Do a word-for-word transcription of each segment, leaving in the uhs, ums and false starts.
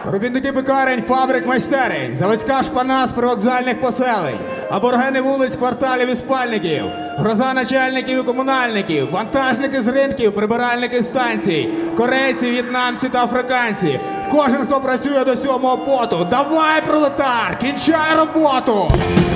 робітники пекарень, фабрик, майстерень, заводська шпана з привокзальних поселень, аборигени вулиць, кварталів і спальників, гроза начальників і комунальників, вантажники з ринків, прибиральники станцій, корейці, в'єтнамці та африканці. Кожен, хто працює до сьомого поту. Давай, пролетар, кінчай роботу!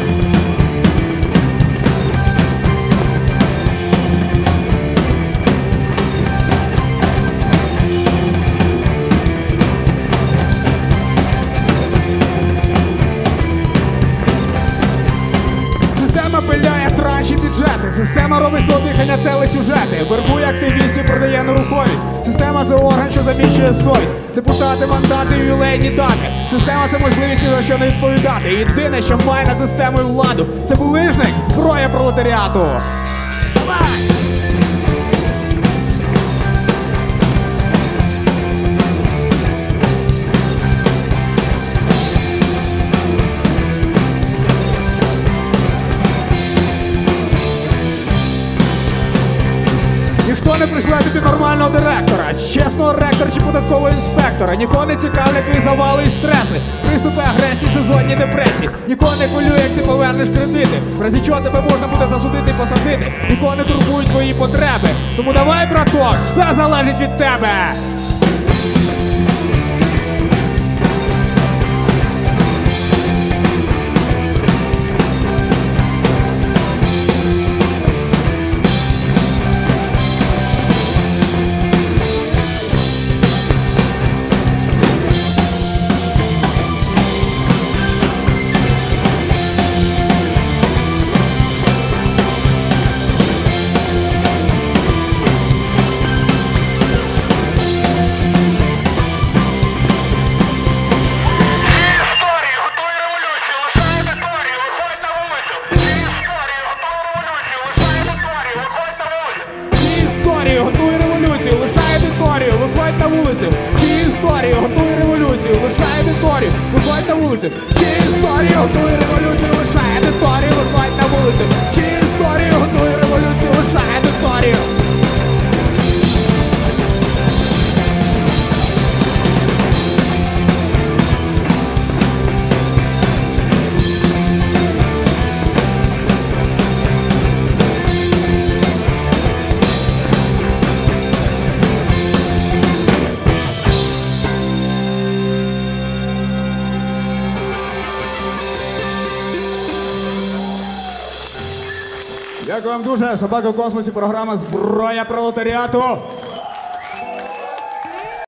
Система пиляє транші бюджети, система робить з дихання телесюжети, вербує активістів, продає нерухомість. Система – це орган, що заміщує совість. Депутати, мандати, ювілейні дати. Система – це можливість ні за що не відповідати. Єдине, що має над системою владу – це булижник, зброя пролетаріату. Давай! Ніхто не прийшла тобі нормального директора, чесного ректора чи податкового інспектора. Нікого не цікавлять твої завали і стреси, приступи агресії, сезонні депресії. Нікого не хвилює, як ти повернеш кредити, в разі чого тебе можна буде засудити і посадити. Нікого не турбують твої потреби. Тому давай, браток, все залежить від тебе. Готуй революцію, лишай аудиторію, виходь на вулицю. Чи історію, готуй революцію, лишай аудиторію, виходь на вулицю. Чи історію, готуй революцію, лишай аудиторію, виходь на вулицю. Чи історію, готуй революцію, лишай аудиторію. Дякую вам дуже. Собака в космосі, програма «Зброя пролетаріату».